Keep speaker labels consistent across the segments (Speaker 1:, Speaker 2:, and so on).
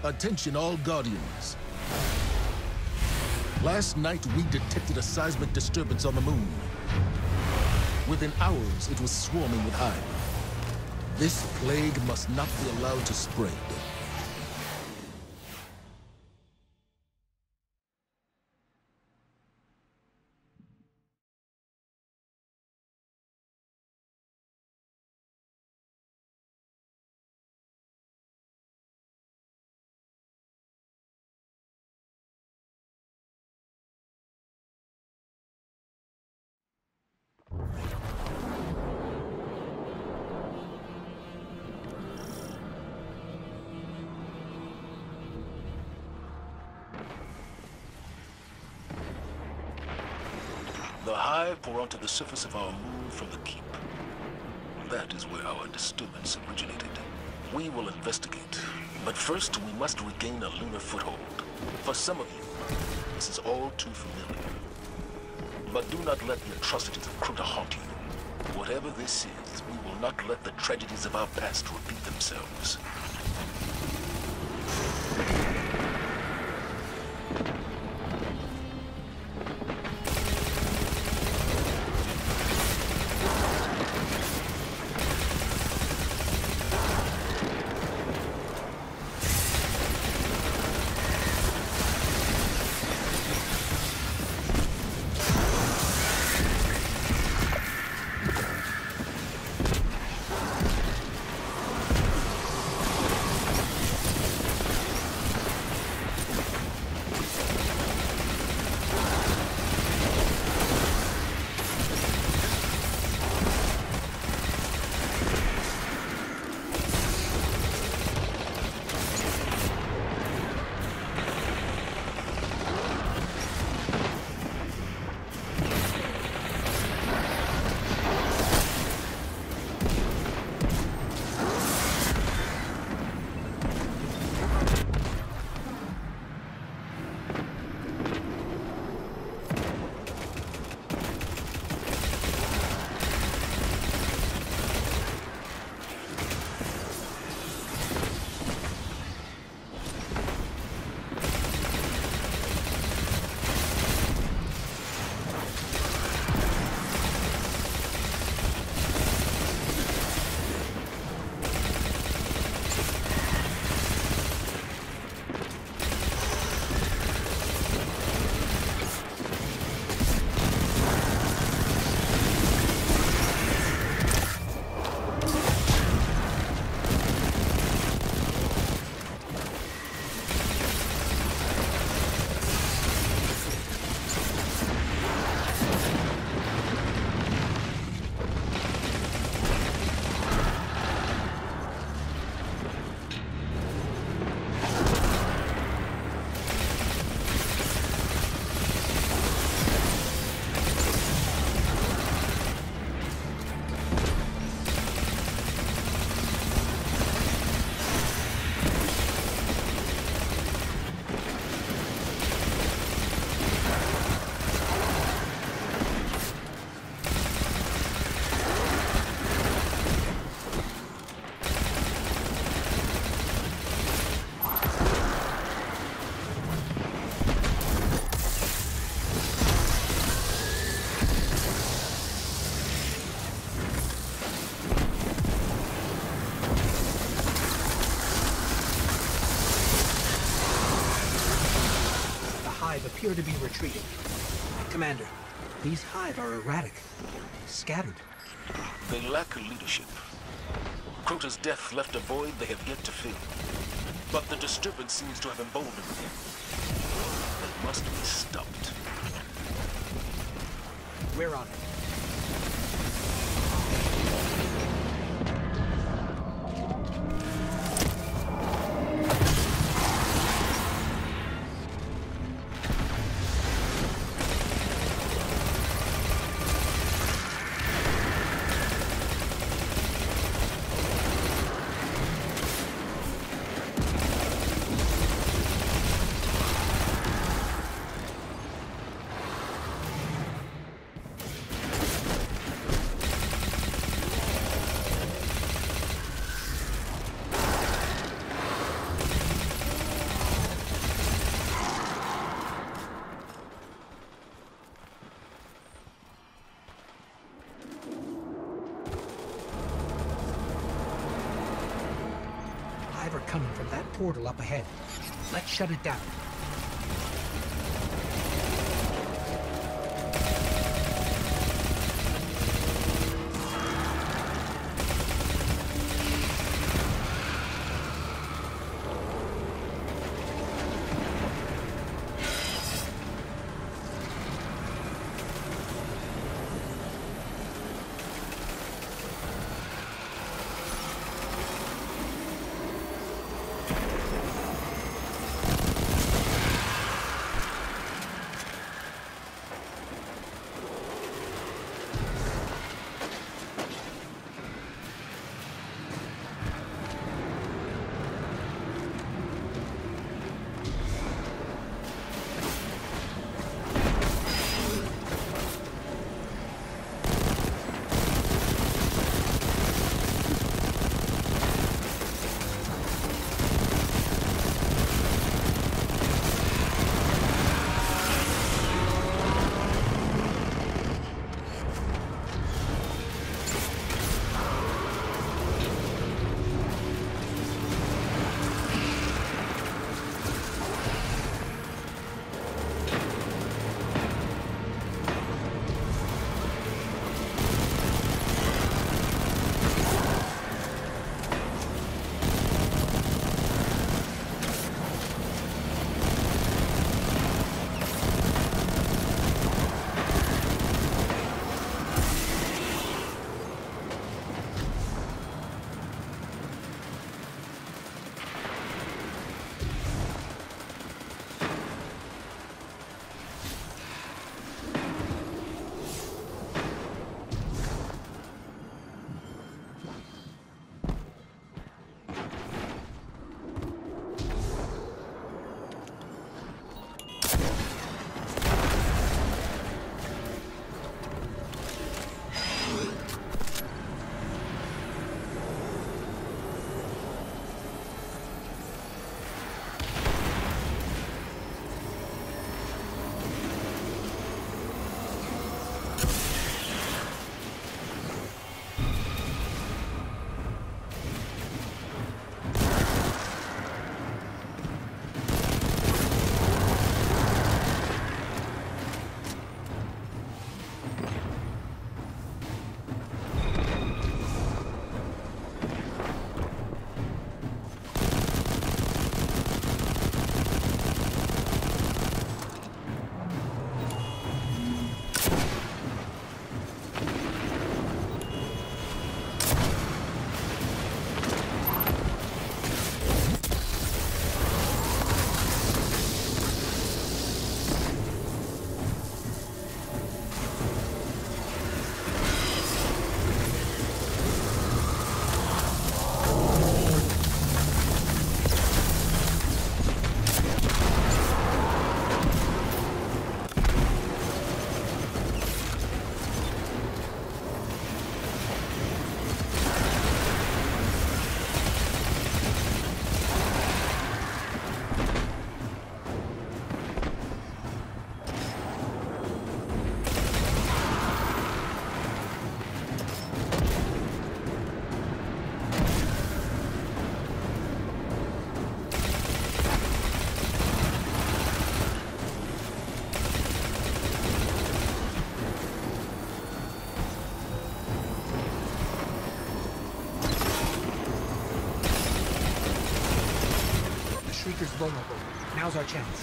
Speaker 1: Attention all Guardians. Last night we detected a seismic disturbance on the moon. Within hours, it was swarming with Hive. This plague must not be allowed to spread.
Speaker 2: The Hive pour onto the surface of our moon from the Keep. That is where our disturbance originated. We will investigate, but first we must regain a lunar foothold. For some of you, this is all too familiar. But do not let the atrocities of Crota haunt you. Whatever this is, we will not let the tragedies of our past repeat themselves.
Speaker 3: Appear to be retreating. Commander, these Hive are erratic, scattered.
Speaker 2: They lack leadership. Crota's death left a void they have yet to fill. But the disturbance seems to have emboldened them. They must be stopped.
Speaker 3: We're on it. coming from that portal up ahead. Let's shut it down. Shrieker's vulnerable. Now's our chance.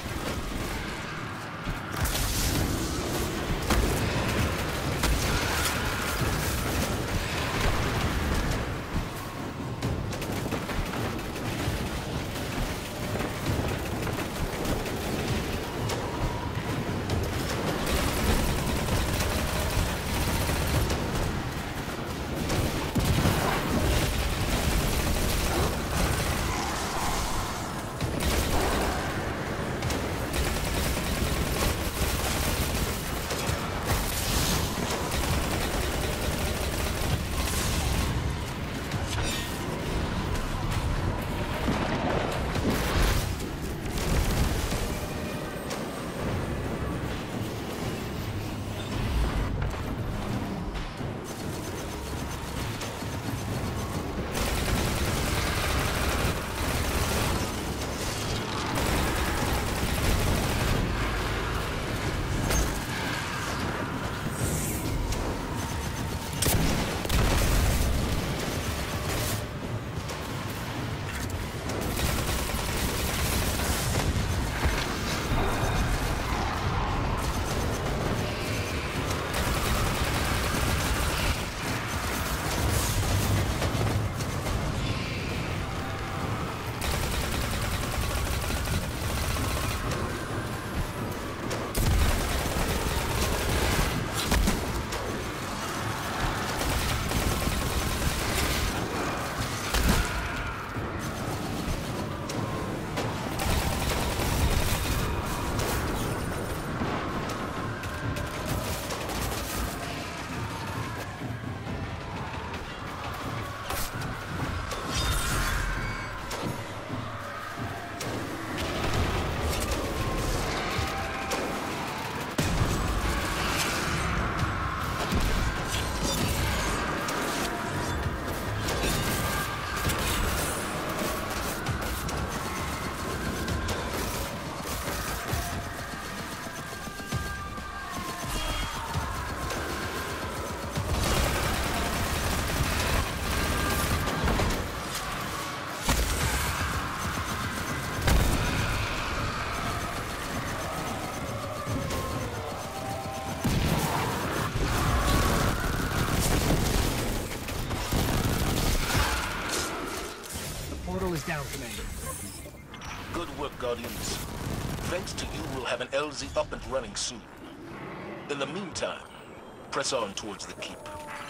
Speaker 2: Guardians. Thanks to you, we'll have an LZ up and running soon. In the meantime, press on towards the keep.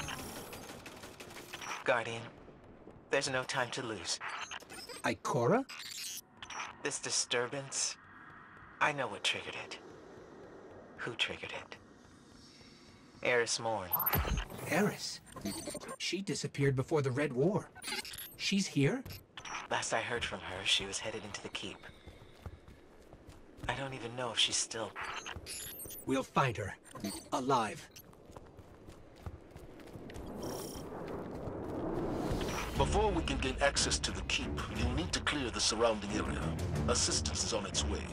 Speaker 4: Guardian, there's no time to lose.
Speaker 3: Ikora?
Speaker 4: This disturbance, I know what triggered it. Who triggered it? Eris Morn.
Speaker 3: Eris? She disappeared before the Red War. She's here?
Speaker 4: Last I heard from her, she was headed into the keep. I don't even know if she's still...
Speaker 3: We'll find her. Alive.
Speaker 2: Before we can gain access to the keep, you'll need to clear the surrounding area. Assistance is on its way.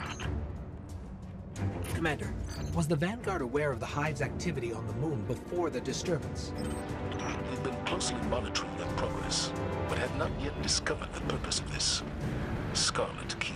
Speaker 3: Commander, was the Vanguard aware of the Hive's activity on the moon before the disturbance?
Speaker 2: We've been closely monitoring their progress, but have not yet discovered the purpose of this Scarlet Keep.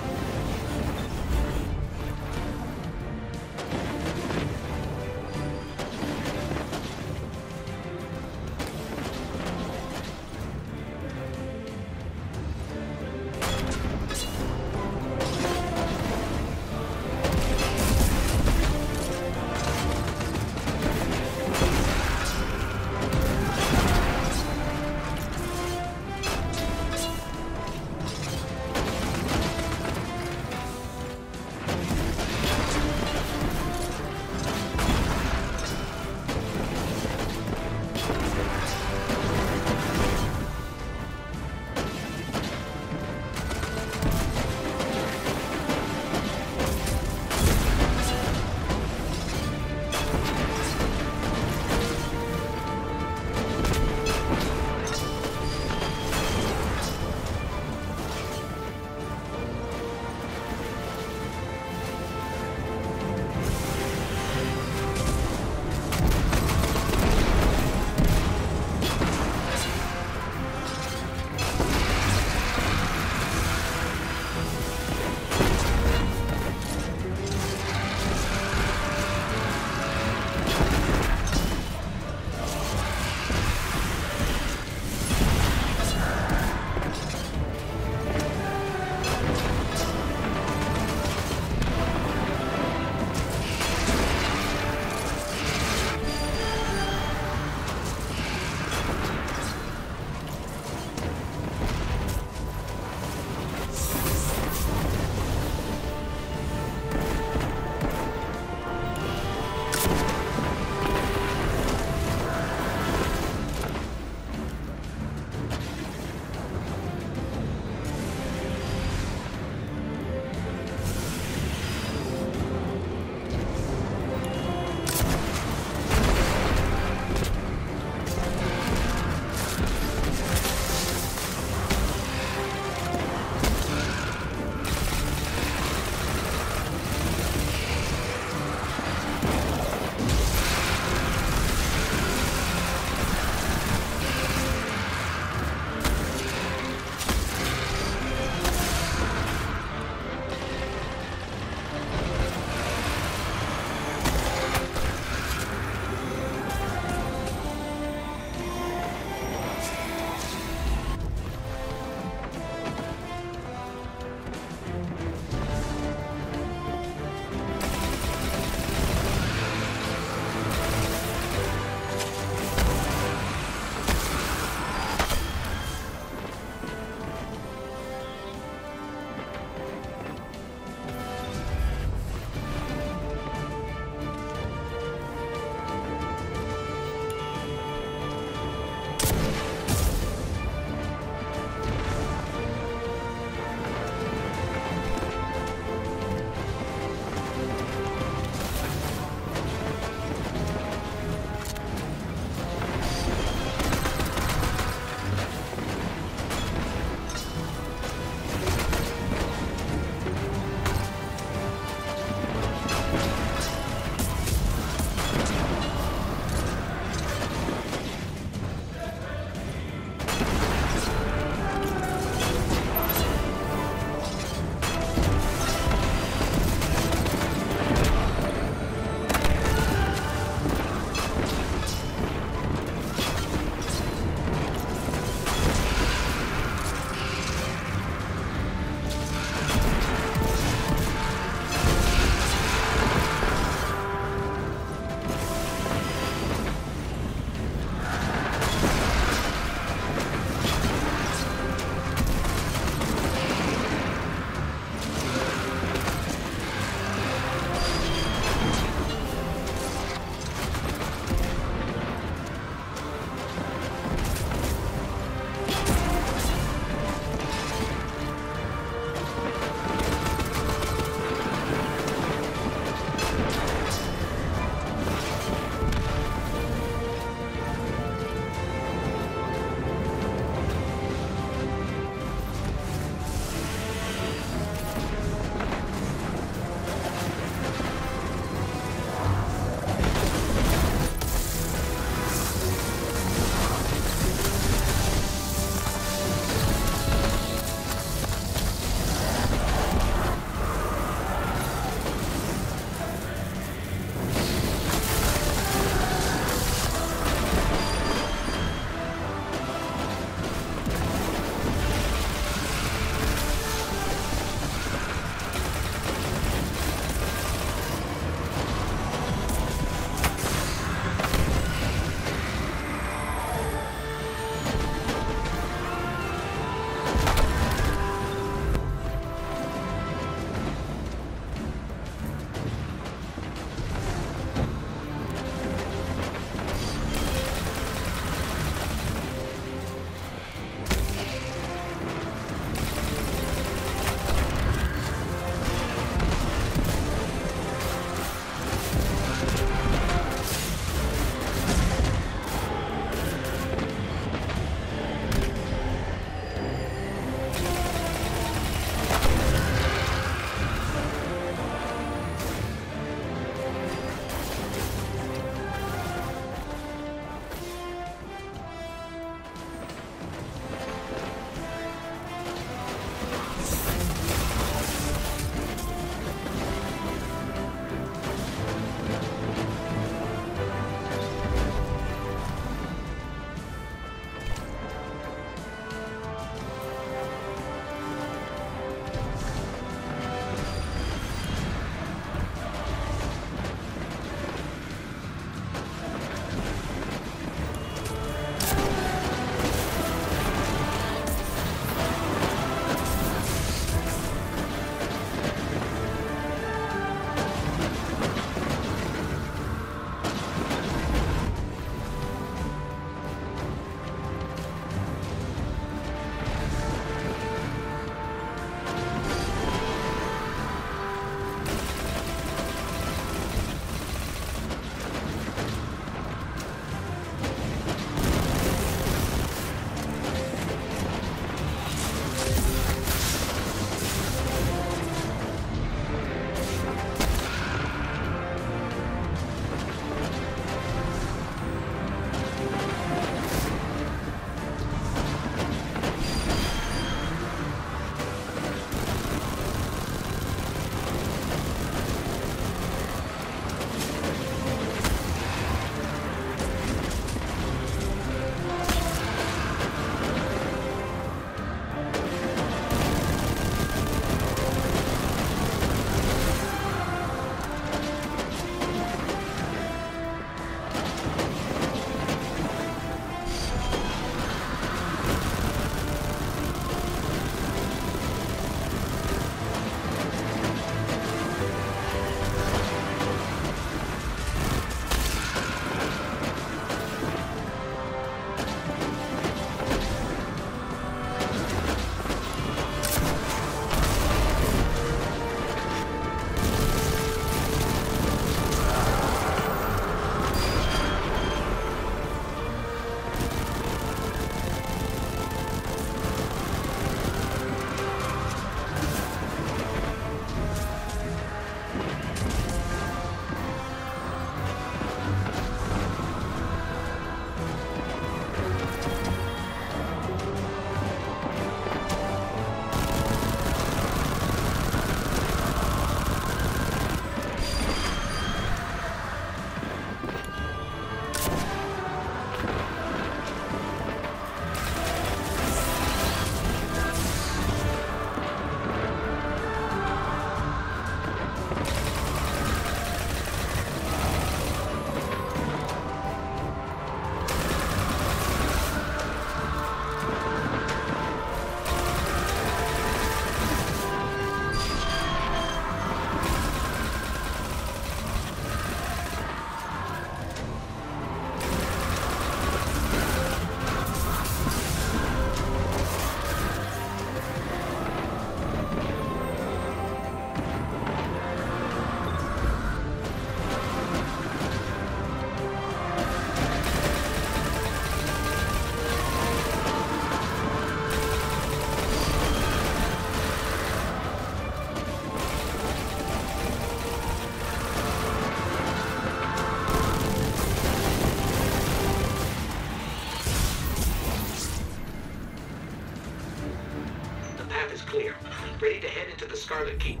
Speaker 3: ready to head into the Scarlet Keep.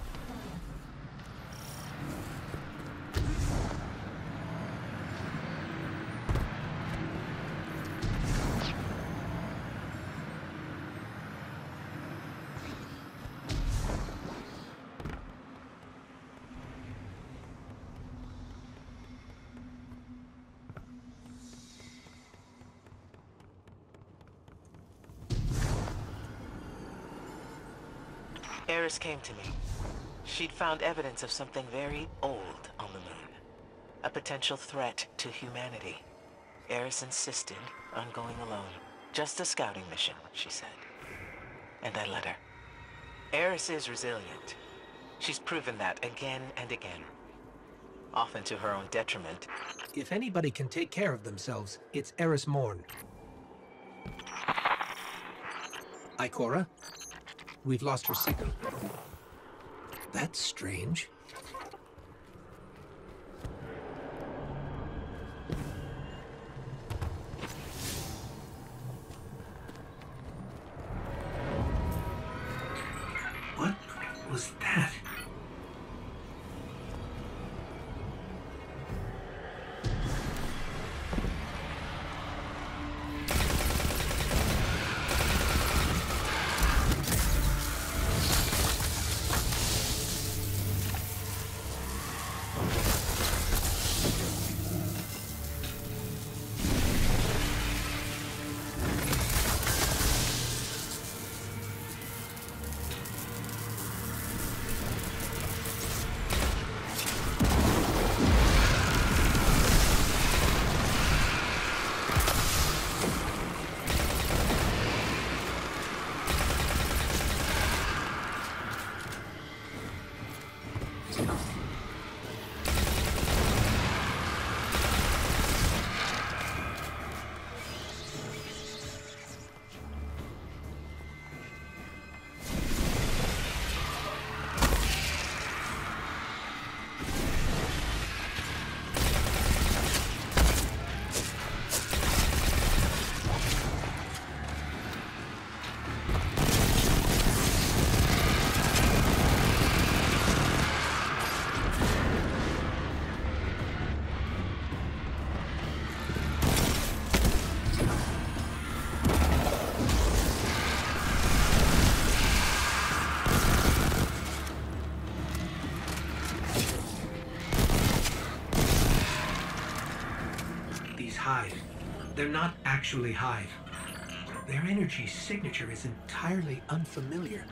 Speaker 4: Eris came to me. She'd found evidence of something very old on the moon. A potential threat to humanity. Eris insisted on going alone. Just a scouting mission, she said. And I let her. Eris is resilient. She's proven that again and again. Often to her own detriment.
Speaker 3: If anybody can take care of themselves, it's Eris Morn. Ikora? We've lost her signal. That's strange. What was that? Hive. They're not actually Hive. Their energy signature is entirely unfamiliar.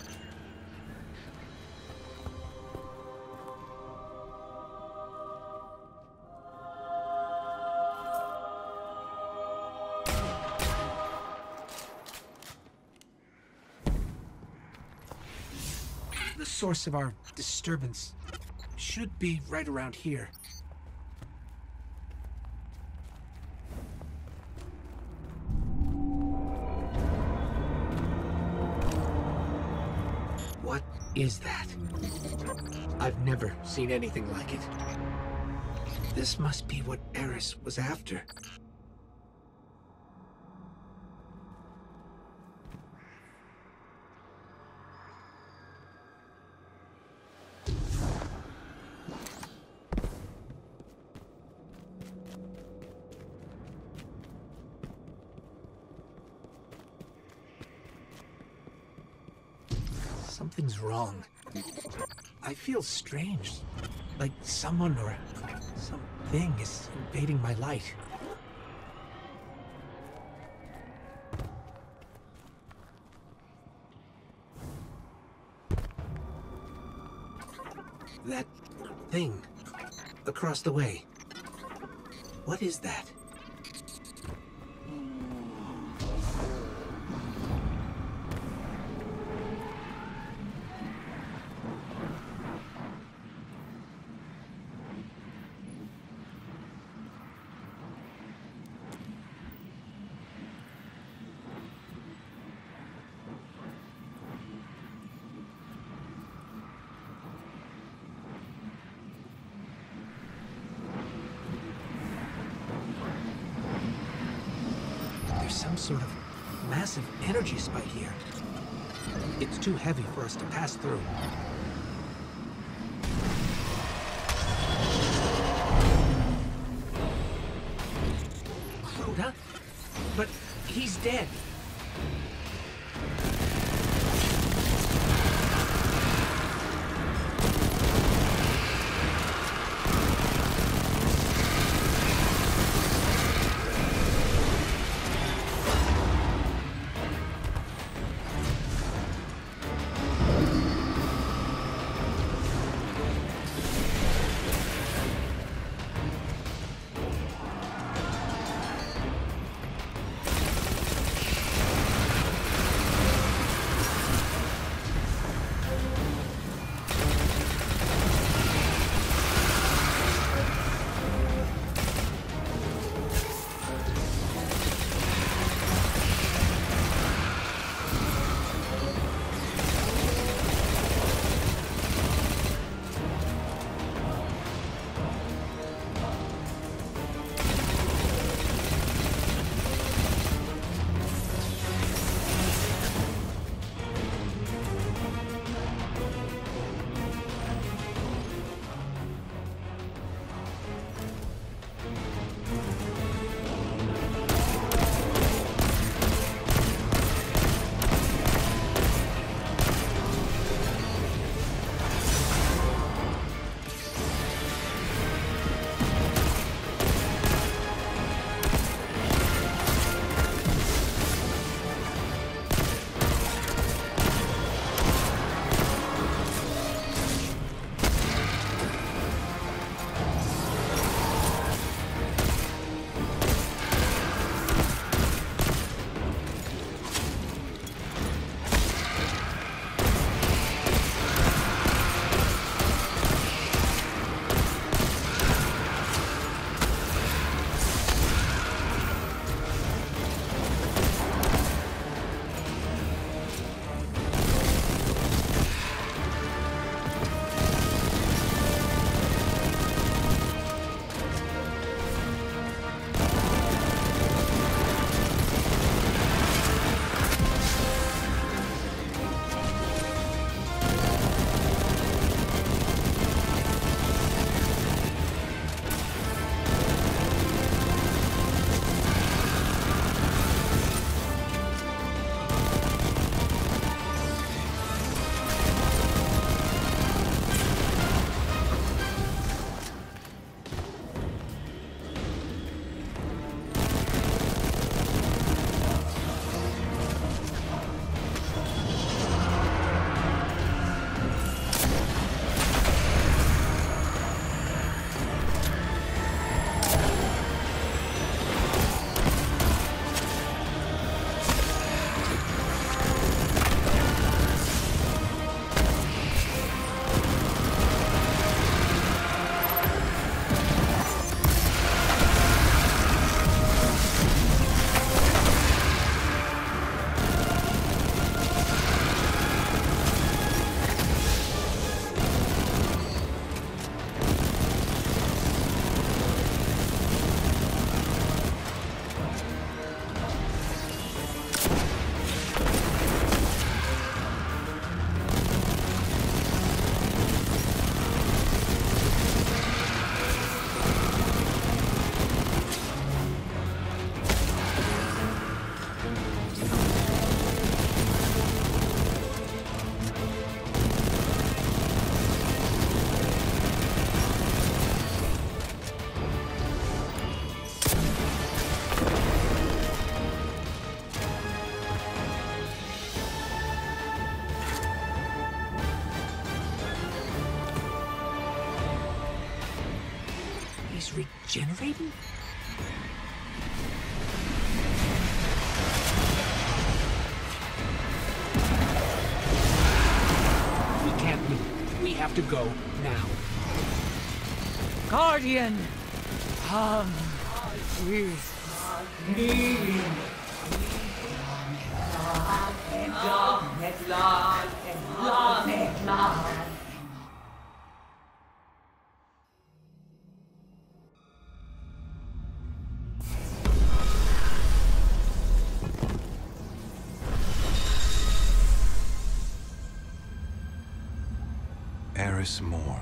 Speaker 3: The source of our disturbance should be right around here. What is that? I've never seen anything like it. This must be what Eris was after. Something's wrong. I feel strange. Like someone or something is invading my light. That thing across the way. What is that? Some sort of massive energy spike here. It's too heavy for us to pass through. Crota? But he's dead. Regenerating? We can't leave. We have to go now.
Speaker 5: Guardian! Come with me!
Speaker 6: Eris Morn.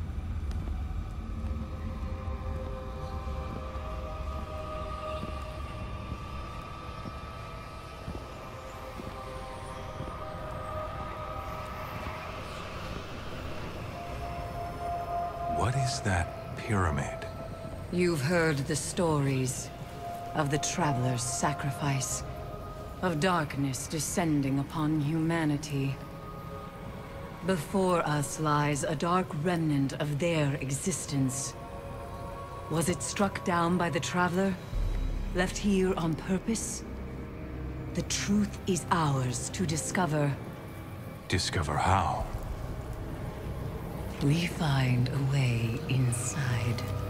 Speaker 6: What is that pyramid?
Speaker 5: You've heard the stories of the Traveler's sacrifice, of darkness descending upon humanity. Before us lies a dark remnant of their existence. Was it struck down by the Traveler? Left here on purpose? The truth is ours to discover.
Speaker 6: Discover how?
Speaker 5: We find a way inside.